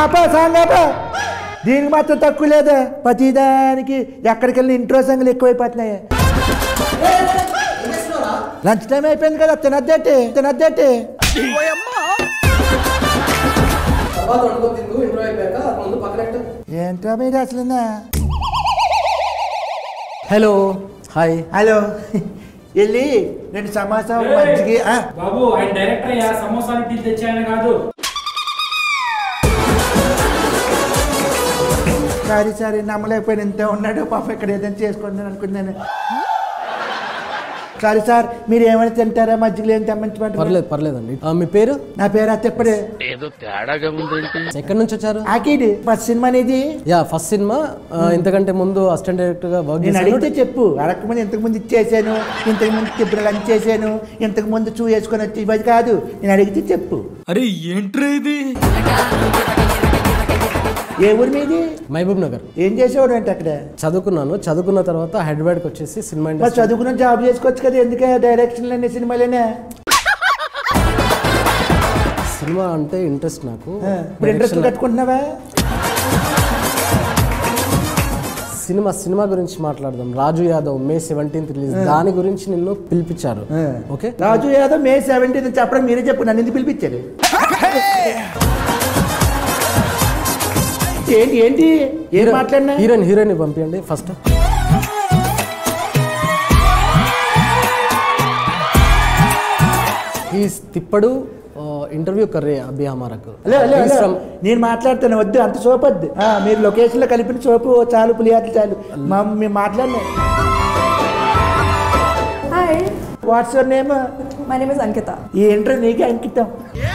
Song దీనికి మాత్రం తక్కువ లేదా ప్రతిదానికి ఎక్కడికి వెళ్ళిన ఇంట్రో సంగులు ఎక్కువైపోతున్నాయి లంచ్ టైం అయిపోయింది కదా తినద్దేటి ఏంట్రా మీరు అసలు హలో హాయ్ హలో వెళ్ళి 2 సమోసా మజ్జిగి బాబు ఆయన డైరెక్టర్ అయ్యా సమోసాలు టీ తెచ్చాయని కాదు సారీ నమ్మలేకపోయిన ఇంత ఉన్నాడు పాప ఇక్కడ ఏదైనా చేసుకుంటాను అనుకున్నాను సారీ సార్ మీరు ఏమైనా తింటారా మజ్జిగలు ఏం తెమ్మంటారు పర్లేదండి మీ పేరు నా పేరు అత్తప్పడే ఏదో తేడాగా ఉంది ఎక్కడి నుంచి వచ్చారు ఆకిడి ఫస్ట్ సినిమా అనేది ఫస్ట్ సినిమా ఇంతకంటే ముందు అసిస్టెంట్ డైరెక్టర్ గా వర్క్ నేను అడిగితే చెప్పు అడగకముందు ఇంతకుముందు ఇచ్చేసాను ఇంతకుముందు ఇప్పుడు లంచ్ చేశాను ఇంతకుముందు చూ వేసుకొని వచ్చి ఇవ్వదు కాదు నేను అడిగితే చెప్పు అరే ఏంట్రా ఇది ఏ ఊరి మీది మహబూబ్ నగర్ ఏం చేసేవాడు అంటే అక్కడ చదువుకున్న తర్వాత హైదరాబాద్కి వచ్చేసి సినిమా ఇండస్ట్రీ చదువుకున్న జాబ్ చేసుకోవచ్చు కదా ఎందుకే డైరెక్షన్లు సినిమాలేనే సినిమా అంటే ఇంట్రెస్ట్ నాకు ఇప్పుడు ఇంట్రెస్ట్ కట్టుకుంటున్నావా సినిమా గురించి మాట్లాడదాం రాజు యాదవ్ May 17th రిలీజ్ దాని గురించి నిన్ను పిలిపించారు ఓకే రాజు యాదవ్ May 17th చెప్పడం మీరే చెప్పు నన్ను ఎందుకు పిలిపించారు ఏంటి ఏం మాట్లాడినా హీరోయిన్ పంపించండి ఫస్ట్ తిప్పడు ఇంటర్వ్యూ కర్రే అభి హమారకు నేను మాట్లాడుతాను వద్దు అంత సోపు వద్దు మీరు లొకేషన్ లో కలిపిన సోపు చాలు పులియాట్లు చాలు మేము మాట్లాడినా hi what's your name my name is Ankita ఈ ఇంటర్వ్యూ నీకే అంకితం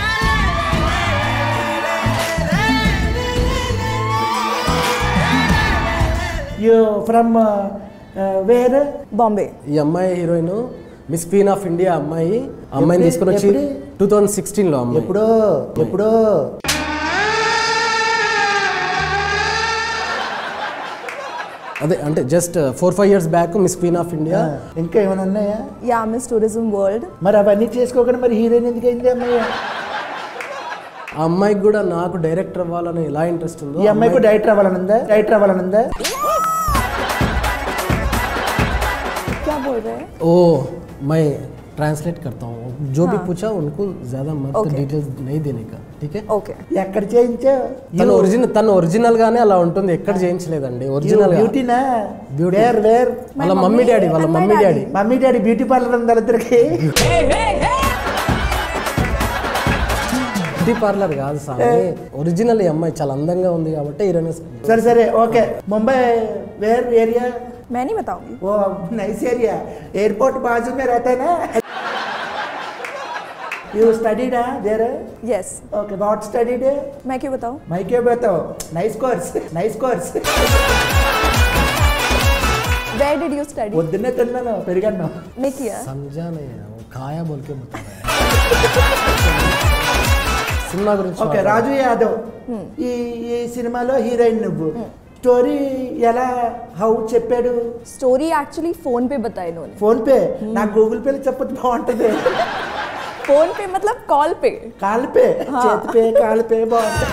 యూ ఫ్రమ్ వేర్ బాంబే ఈ అమ్మాయి heroine miss queen of India అమ్మాయిని తీసుకుని వచ్చి 2016 లో అమ్మాయి ఎప్పుడో అదే అంటే just 4-5 years back miss queen of India ఇంకా ఏమైనా ఉన్నాయా యా మిస్ టూరిజం వరల్డ్ మరి అవన్నీ చేసుకోకుండా మరి హీరోయిన్ ఎందుకు అయింది అమ్మాయి ఆ అమ్మాయికి కూడా నాకు డైరెక్టర్ అవ్వాలని ఎలా ఇంట్రెస్ట్ ఉందో ఈ అమ్మాయికి డైరెక్టర్ అవ్వాలనుందా क्या बोल रहे हैं ओ मैं ट्रांसलेट करता हूँ जो भी पूछा उनको ज्यादा मत डिटेल्स नहीं देने का ठीक है ఓకే ఎక్కడ చేయించావు తను ఒరిజినల్ గానే అలా ఉంటుంది ఎక్కడ చేయించలేదండి ఒరిజినల్ బ్యూటీనా వేర్ వాళ్ళ మమ్మీ డాడీ బ్యూటీ పార్లర్ ఉంది వాళ్ళిద్దరికి బ్యూటీ పార్లర్ కాదు సార్ ఒరిజినల్ ఈ అమ్మాయి చాలా అందంగా ఉంది కాబట్టి హీరోయిన్ సరే ఓకే ముంబై వేర్ ఏరియా मैं नहीं बताऊंगी वो नाइस एरिया एयरपोर्ट बाजू में रहता है ना you studied there yes okay what studied मैं क्यों बताऊं मैं क्यों बताऊं nice course where did you study పొద్దున్నే తిన్నాను పెరిగాను नहीं किया समझा नहीं वो खाया बोल के बता रहा है సినిమా గురించి ఓకే రాజు యాదవ్ ఈ సినిమాలో హీరోయిన్ నువ్వు స్టోరీ ఎలా హౌ చెప్పాడు स्टोरी एक्चुअली फोन पे बताया इन्होंने ఫోన్ పే నాకు గూగుల్ పేలో చెప్పొచ్చు బాగుంటది फोन पे मतलब कॉल पे కాల్ పే చేతి పే కాల్ పే బాగుంటది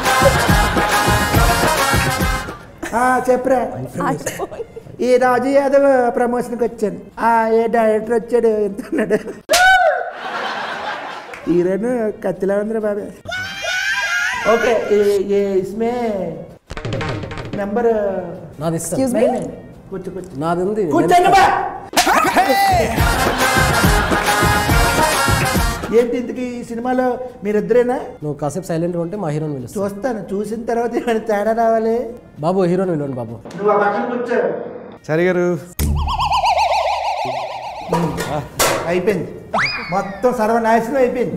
చెప్పరా ఈ రాజు యాదవ్ ప్రమోషన్కి వచ్చాను ఏ డైరెక్టర్ వచ్చాడు ఎంత ఉన్నాడు హీరోయిన్ కత్తిలా ఉందిరా బాబే ఓకే ఇస్మే నెంబర్ నాది एक्सक्यूज मी కూర్చో నాది ఉంది కూర్చోండి బా ఏంటి ఇంతకీ ఈ సినిమాలో మీరిద్దరేనా నువ్వు కాసేపు సైలెంట్ ఉంటే మా హీరోని పిలుస్తా చూస్తాను చూసిన తర్వాత ఏమైనా తేడా రావాలి బాబు హీరోని పిలవండి బాబు నువ్వు ఆ పక్కన కూర్చో సరే గారు అయిపోయింది మొత్తం సర్వనాశనం అయిపోయింది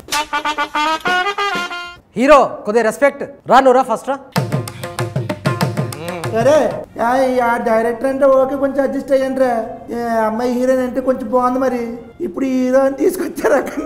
హీరో కొద్దిగా రెస్పెక్ట్ రా నువ్వు రా ఫస్ట్ రా సరే ఆ డైరెక్టర్ అంటే ఓకే కొంచెం అడ్జస్ట్ అయ్యండి రా అమ్మాయి హీరోయిన్ అంటే కొంచెం బాగుంది మరి ఇప్పుడు హీరో అని తీసుకొచ్చారు అక్కడ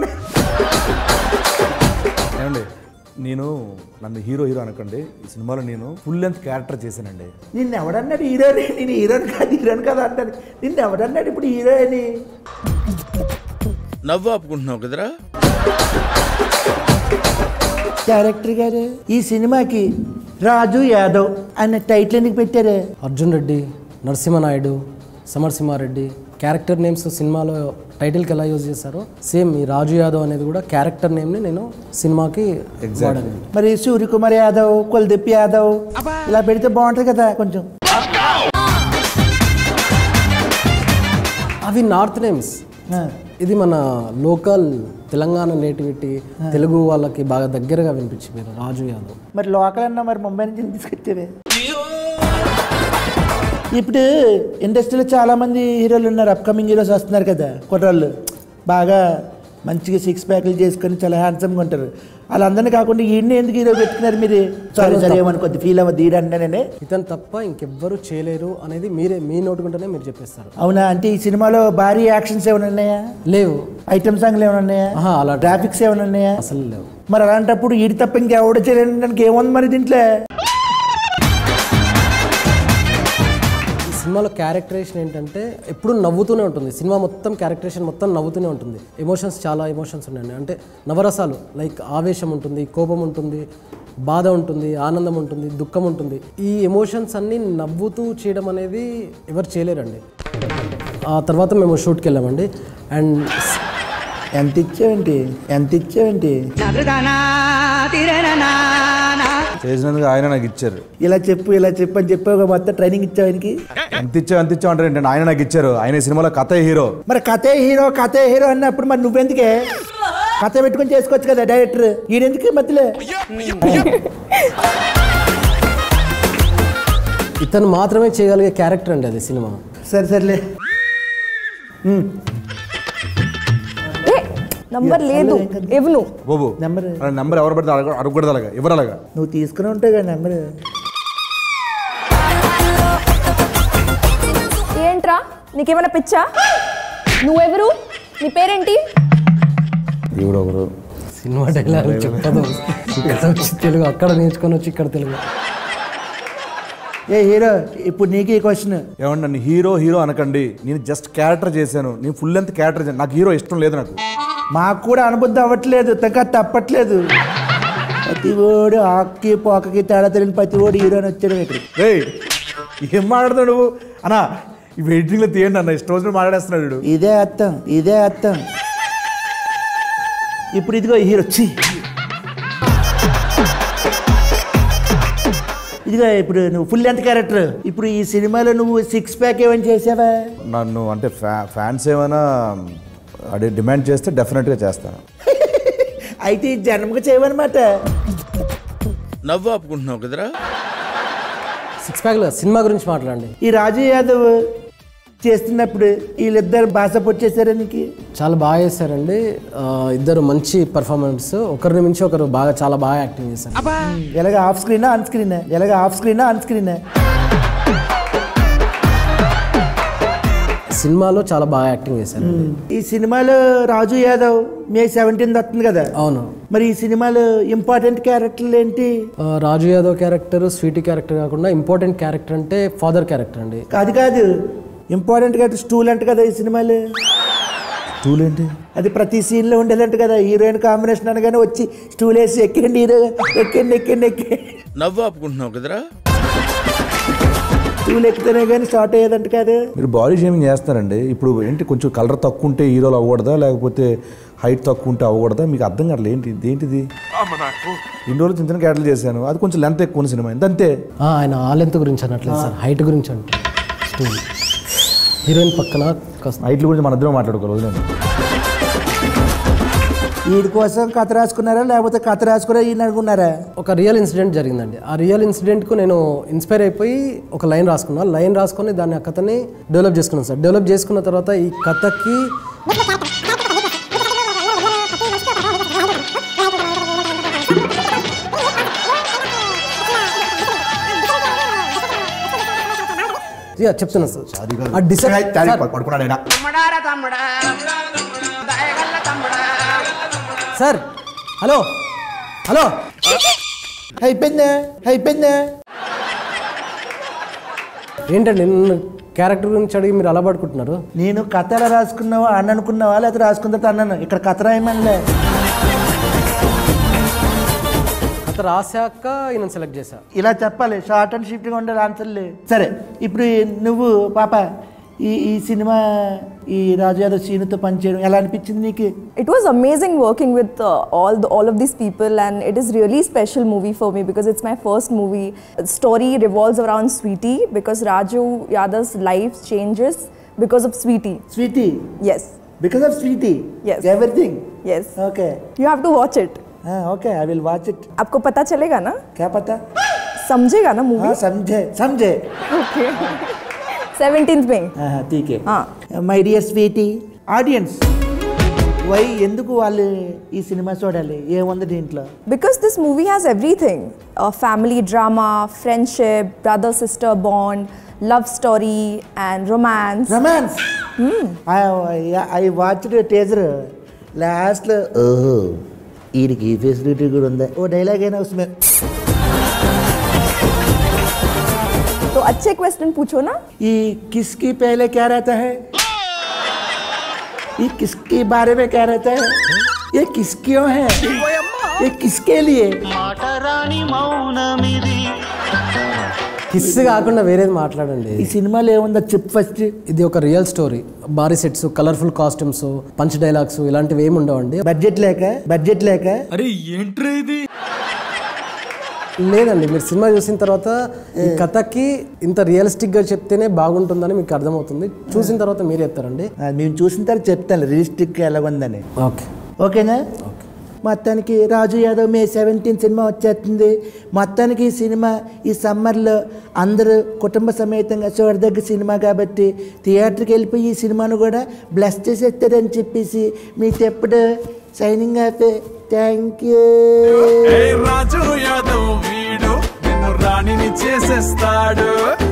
ఏమండి నన్ను హీరో అనకండి ఈ సినిమాలో నేను ఫుల్ లెంత్ క్యారెక్టర్ చేశానండి నిన్ను ఎవడన్నాడు హీరోని నేను హీరోయిన్ కాదు అంటాను నిన్ను ఎవడన్నాడు ఇప్పుడు హీరోయిన్ నవ్వు ఆపుకుంటున్నావు కదరా డైరెక్టర్ గారు ఈ సినిమాకి రాజు యాదవ్ అన్న టైటిల్ ఎందుకు పెట్టారు? అర్జున్ రెడ్డి, నరసింహనాయుడు, సమరసింహారెడ్డి క్యారెక్టర్ నేమ్స్ సినిమాలో టైటిల్కి ఎలా యూజ్ చేశారో సేమ్ ఈ రాజు యాదవ్ అనేది కూడా క్యారెక్టర్ నేమ్ని నేను సినిమాకి వాడాను. మరి సూర్యకుమార్ యాదవ్, కుల్దీప్ యాదవ్ ఇలా పెడితే బాగుంటుంది కదా కొంచెం. అవి నార్త్ నేమ్స్, ఇది మన లోకల్ తెలంగాణ నేటివిటీ తెలుగు వాళ్ళకి బాగా దగ్గరగా వినిపించింది రాజు యాదవ్. మరి లోకల్ అన్నా మరి ముంబై నుంచి తీసుకొచ్చేవే. ఇప్పుడు ఇండస్ట్రీలో చాలామంది హీరోలు ఉన్నారు, అప్కమింగ్ హీరోస్ వస్తున్నారు కదా కుర్రాళ్ళు, బాగా మంచిగా 6 ప్యాక్లు చేసుకొని చాలా హ్యాండ్సమ్గా ఉంటారు. వాళ్ళందరినీ కాకుండా ఈయన్ని ఎందుకు హీరో పెట్టుకున్నారు మీరు? సరే ఏమని కొద్ది ఫీల్ అవ్వద్దు ఈడంటేనే. ఇతను తప్ప ఇంకెవ్వరు చేయలేరు అనేది మీ నోటుకుంటేనే మీరు చెప్పేస్తారు. అవునా? అంటే ఈ సినిమాలో భారీ యాక్షన్స్ ఏమైనా ఉన్నాయా? లేవు. ఐటమ్ సాంగ్లు ఏమైనా ఉన్నాయా? అలా గ్రాఫిక్స్ ఏమైనా ఉన్నాయా? అసలు లేవు. మరి అలాంటప్పుడు ఈడి తప్ప ఇంకెవడ చేయడానికి ఏముంది మరి దీంట్లో? సినిమాలో క్యారెక్టరేషన్ ఏంటంటే ఎప్పుడు నవ్వుతూనే ఉంటుంది. సినిమా మొత్తం క్యారెక్టరేషన్ మొత్తం నవ్వుతూనే ఉంటుంది. ఎమోషన్స్ చాలా ఎమోషన్స్ ఉన్నాయండి. అంటే నవరసాలు లైక్ ఆవేశం ఉంటుంది, కోపం ఉంటుంది, బాధ ఉంటుంది, ఆనందం ఉంటుంది, దుఃఖం ఉంటుంది. ఈ ఎమోషన్స్ అన్నీ నవ్వుతూ చేయడం అనేది ఎవరు చేయలేరండి. ఆ తర్వాత మేము షూట్కి వెళ్ళామండి. అండ్ ఎంత ఇచ్చావేంటి చేసినందుకు ఆయన నాకు ఇచ్చారు. ఇలా చెప్పు అని చెప్పావు మొత్తం ట్రైనింగ్ ఇచ్చావు ఆయనకి. ఎంత ఇచ్చావు అంటారు ఏంటంటే ఆయన నాకు ఇచ్చారు. ఆయన సినిమాలో కథే హీరో. మరి కథే హీరో అన్నప్పుడు మరి నువ్వెందుకే కథ పెట్టుకొని చేసుకోవచ్చు కదా డైరెక్టర్, ఈయనెందుకు మధ్యలో? ఇతను మాత్రమే చేయగలిగే క్యారెక్టర్ అండి అది సినిమా. సర్లే. నంబర్ లేదు ఇవ్వను. బాబు నెంబర్ ఎవరు పడితే అడగకూడదు, అలాగా ఎవరు అలాగా నువ్వు తీసుకుని ఉంటావు కదా నెంబర్. ఏంట్రా నీకేమైనా పిచ్చా? నువ్వెవరు? నీ పేరేంటి? ఎవరు సినిమా డైలాగ్ చెప్పదు. ఇక్కడ వచ్చి తెలుగు, అక్కడ నేర్చుకొని వచ్చి ఇక్కడ తెలుగు. ఏ హీరో, ఇప్పుడు నీకు ఈ క్వశ్చన్. ఏమన్నా నన్ను హీరో అనకండి. నేను జస్ట్ క్యారెక్టర్ చేశాను. నేను ఫుల్ లెంత్ క్యారెక్టర్ చేశాను. నాకు హీరో ఇష్టం లేదు. నాకు మాకు కూడా అనుబుద్ధి అవ్వట్లేదు, తప్పట్లేదు. ప్రతి ఓడు ఆక్కి పోకకి తేడా తెలియని ప్రతి ఓడు హీరో అని వచ్చాడు ఇక్కడ. ఏం మాట్లాడుతాడు నువ్వు అన్నా? ఈ వెయిటింగ్ లో తీయండి అన్న, ఇష్టం వచ్చిన మాట్లాడేస్తున్నాడు. ఇదే అర్థం. ఇప్పుడు ఇదిగో హీరో ఇదిగో ఇప్పుడు నువ్వు ఫుల్ లెంత్ క్యారెక్టర్. ఇప్పుడు ఈ సినిమాలో నువ్వు 6 ప్యాక్ ఏమైనా చేసావా? నన్ను అంటే ఫ్యాన్స్ ఏమైనా అదే డిమాండ్ చేస్తే డెఫినెట్గా చేస్తాను. అయితే ఈ జన్మకు చేయమన్నమాట. నవ్వు ఆపుకుంటున్నావు కదరా. 6 ప్యాక్లో సినిమా గురించి మాట్లాడండి. ఈ రాజు యాదవ్ చేస్తున్నప్పుడు వీళ్ళిద్దరు బాగా సపోర్ట్ చేశారా నీకు? చాలా బాగా చేశారండి. ఇద్దరు మంచి పర్ఫార్మెన్స్, ఒకరిని మించి ఒకరు చాలా బాగా యాక్టింగ్ చేశారు. ఎలాగ ఆఫ్ స్క్రీనా ఆన్ స్క్రీనా? సినిమాలో చాలా బాగా యాక్టింగ్ చేశారు. ఈ సినిమాలో రాజు యాదవ్ May 17 వస్తుంది కదా. అవును. మరి ఈ సినిమాలో ఇంపార్టెంట్ క్యారెక్టర్లు ఏంటి? రాజు యాదవ్ క్యారెక్టర్ స్వీటీ క్యారెక్టర్ కాకుండా ఇంపార్టెంట్ క్యారెక్టర్ అంటే ఫాదర్ క్యారెక్టర్ అండి. కాదు ఇంపార్టెంట్ క్యారెక్టర్ స్టూల్ అంట కదా ఈ సినిమాలో. స్టూల్ ఏంటి? అది ప్రతి సీన్ లో ఉండేదంట కదా. హీరోయిన్ కాంబినేషన్ అనగానే వచ్చి స్టూల్ వేసి ఎక్కండి హీరో, ఎక్కండి. నవ్వు ఆపుకుంటున్నావు కదరా. స్టూల్ ఎక్కితేనే కానీ స్టార్ట్ అయ్యేదంట కదా. మీరు బాడీ షేమింగ్ చేస్తారండి. ఇప్పుడు ఏంటి కొంచెం కలర్ తక్కువ ఉంటే హీరోలు అవ్వకూడదా, లేకపోతే హైట్ తక్కువ ఉంటే అవ్వకూడదా? మీకు అర్థం కావట్లేదు. ఏంటిది? ఇన్ని రోజులు చిన్న క్యారెక్టర్లు చేశాను, అది కొంచెం లెంత్ ఎక్కువ ఉన్న సినిమా అంతే. ఆయన ఆ లెంత్ గురించి అనట్లేదు సార్, హైట్ గురించి అంటే. స్టూల్ హీరోయిన్ పక్కన హైట్ల గురించి మన ఇద్దరం మాట్లాడుకోవాలి. వీడి కోసం కథ రాసుకున్నారా లేకపోతే కథ రాసుకున్నా ఈయన అనుకున్నారా? ఒక రియల్ ఇన్సిడెంట్ జరిగిందండి. ఆ రియల్ ఇన్సిడెంట్కు నేను ఇన్స్పైర్ అయిపోయి ఒక లైన్ రాసుకొని దాన్ని ఆ కథని డెవలప్ చేసుకున్నాను సార్. డెవలప్ చేసుకున్న తర్వాత ఈ కథకి చెప్తున్నా సార్. హలో అయిపోయిందా? ఏంటండి నిన్ను క్యారెక్టర్ గురించి అడిగి మీరు అలా పడుకుంటున్నారు? నేను కథ ఎలా రాసుకున్నావా అని అనుకున్నావా లేకపోతే రాసుకున్న తర్వాత అన్నాను. ఇక్కడ కథ రాయమనిలే. కథ రాశాక ఈయన సెలెక్ట్ చేశా. ఇలా చెప్పాలి, షార్ట్ అండ్ షిఫ్ట్గా ఉండాలి ఆన్సర్లు. సరే, ఇప్పుడు నువ్వు పాప ఈ సినిమా ఈ రాజు యాదవ్ సీనుతో పనిచేయడం ఎలా అనిపించింది నీకు? It was amazing working with all of these people, and it is really special movie for me because it's my first movie. The story revolves around Sweetie because Raju Yadav's life changes because of Sweetie. Sweetie? Yes. Because of Sweetie? Yes. Everything? Yes. Okay. You have to watch it. Okay, I will watch it. आपको पता चलेगा ना? क्या पता? समझेगा ना movie? समझे. Okay. 17th में. ठीक है. My dear Sweetie, audience, why ఎందుకు వాళ్ళు ఈ సినిమా చూడాలి? ఏముంది దీంట్లో? Because this movie has everything. Family drama, friendship, brother-sister bond, love story and romance. Romance? I watched a teaser. Last లో ఈడికి ఫెసిలిటీ కూడా ఉందా? ఓ డైలాగ్ అయినా उसमें. तो अच्छे क्वेश्चन पूछो ना. ये किसकी पहले क्या रहता है? ये किसके बारे में क्या रहता है? ये किस क्यों है? ये किसके लिए? కిస్ కాకుండా వేరేది మాట్లాడండి. ఈ సినిమాలో ఏముందో చెప్పు ఫస్ట్. ఇది ఒక రియల్ స్టోరీ. భారీ sets, colourful costumes, punch dialogues ఇలాంటివి ఏమి ఉండవండి. బడ్జెట్ లేక అరే ఏంట్రా ఇది? లేదండి, మీరు సినిమా చూసిన తర్వాత ఈ కథకి ఇంత రియలిస్టిక్గా చెప్తేనే బాగుంటుందని మీకు అర్థమవుతుంది. చూసిన తర్వాత మీరు చెప్తారండి. మేము చూసిన తర్వాత చెప్తాను రియలిస్టిక్ ఎలాగుందని. ఓకేనా? మొత్తానికి రాజు యాదవ్ మే 17 సినిమా వచ్చేస్తుంది. మొత్తానికి ఈ సినిమా ఈ సమ్మర్లో అందరూ కుటుంబ సమేతంగా చూడదగ్గ సినిమా కాబట్టి థియేటర్కి వెళ్ళిపోయి ఈ సినిమాను కూడా బ్లెస్ చేసేస్తారని చెప్పేసి మీకు ఎప్పుడు signing off. Thank you. Raju Yadav వీడు నిన్ను రాణిని చేసేస్తాడు.